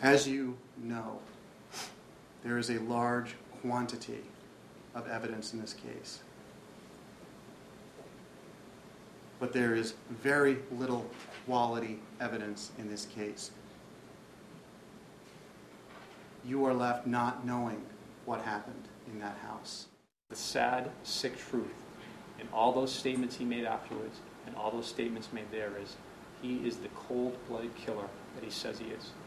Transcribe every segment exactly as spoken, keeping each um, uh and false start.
As you know, there is a large quantity of evidence in this case. But there is very little quality evidence in this case. You are left not knowing what happened in that house. The sad, sick truth in all those statements he made afterwards and all those statements made there is he is the cold-blooded killer that he says he is.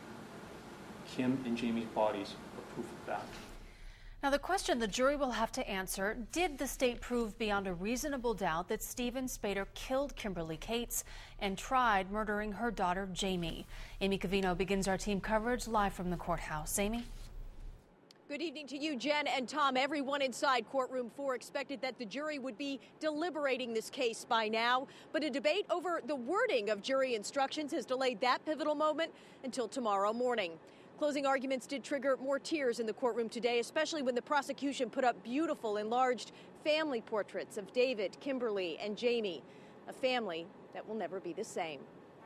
Kim and Jamie's bodies are proof of that. Now, the question the jury will have to answer, did the state prove beyond a reasonable doubt that Steven Spader killed Kimberly Cates and tried murdering her daughter, Jamie? Amy Covino begins our team coverage live from the courthouse. Amy? Good evening to you, Jen and Tom. Everyone inside courtroom four expected that the jury would be deliberating this case by now, but a debate over the wording of jury instructions has delayed that pivotal moment until tomorrow morning. Closing arguments did trigger more tears in the courtroom today, especially when the prosecution put up beautiful enlarged family portraits of David, Kimberly, and Jamie, a family that will never be the same.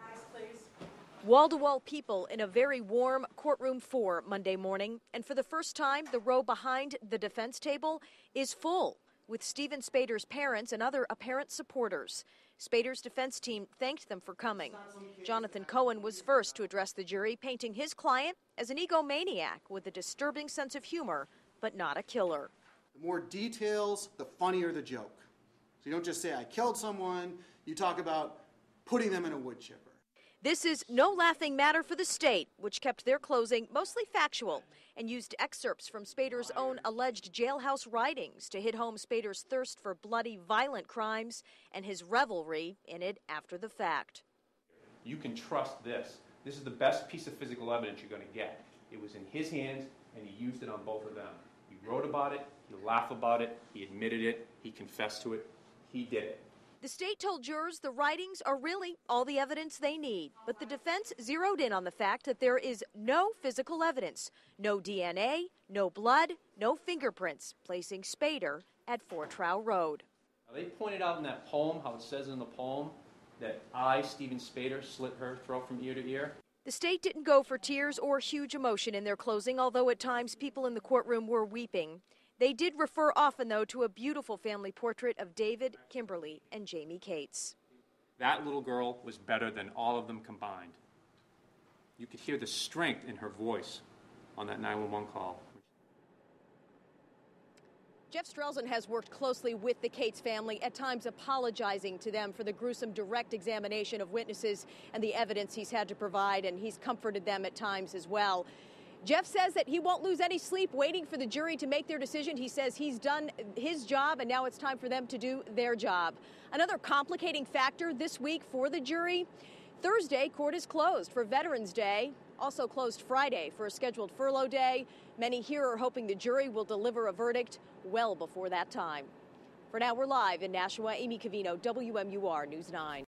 Wall-to-wall people in a very warm courtroom four Monday morning, and for the first time, the row behind the defense table is full with Steven Spader's parents and other apparent supporters. Spader's defense team thanked them for coming. Jonathan Cohen was first to address the jury, painting his client as an egomaniac with a disturbing sense of humor, but not a killer. The more details, the funnier the joke. So you don't just say, I killed someone, you talk about putting them in a wood chipper. This is no laughing matter for the state, which kept their closing mostly factual and used excerpts from Spader's own alleged jailhouse writings to hit home Spader's thirst for bloody, violent crimes and his revelry in it after the fact. You can trust this. This is the best piece of physical evidence you're going to get. It was in his hands, and he used it on both of them. He wrote about it, he laughed about it, he admitted it, he confessed to it, he did it. The state told jurors the writings are really all the evidence they need, but the defense zeroed in on the fact that there is no physical evidence, no D N A, no blood, no fingerprints, placing Spader at Fort Trow Road. Now, they pointed out in that poem, how it says in the poem, that I, Steven Spader, slit her throat from ear to ear. The state didn't go for tears or huge emotion in their closing, although at times people in the courtroom were weeping. They did refer often, though, to a beautiful family portrait of David, Kimberly, and Jamie Cates. That little girl was better than all of them combined. You could hear the strength in her voice on that nine one one call. Jeff Strelzin has worked closely with the Cates family, at times apologizing to them for the gruesome direct examination of witnesses and the evidence he's had to provide, and he's comforted them at times as well. Jeff says that he won't lose any sleep waiting for the jury to make their decision. He says he's done his job, and now it's time for them to do their job. Another complicating factor this week for the jury, Thursday, court is closed for Veterans Day, also closed Friday for a scheduled furlough day. Many here are hoping the jury will deliver a verdict well before that time. For now, we're live in Nashua. Amy Covino, W M U R News nine.